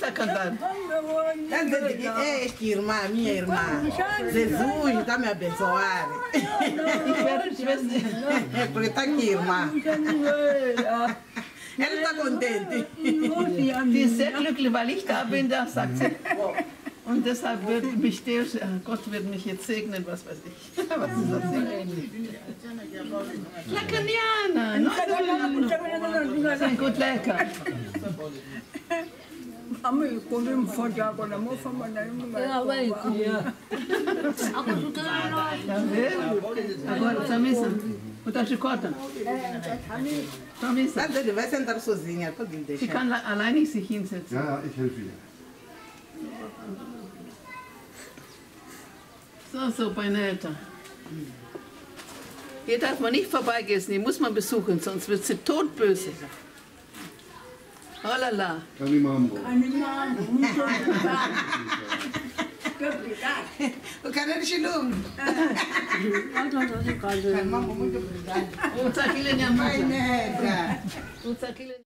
a cantar. Esta irmã, minha irmã, Jesus está me abençoar. Porque está aqui, irmã. Ela está contente. Die ist sehr glücklich, weil ich da bin, da sagt sie. Und deshalb wird mich Gott wird mich jetzt segnen, was weiß ich. Was ist das? Lacaniana, no, sei gut lecker. Agora, Samissa, botar chicota. Samissa. Ele vai sentar sozinha, pode Sie deixar. kann alleine sich hinsetzen. Ja, ich helfe ihr. So, Beinetta. Hier darf man nicht vorbeigehen, die muss man besuchen, sonst wird sie todböse. Oh la la. Kanimambo. O canal de Chilum. Muito obrigada. Utsakile nyamata. Vai, nega. Utsakile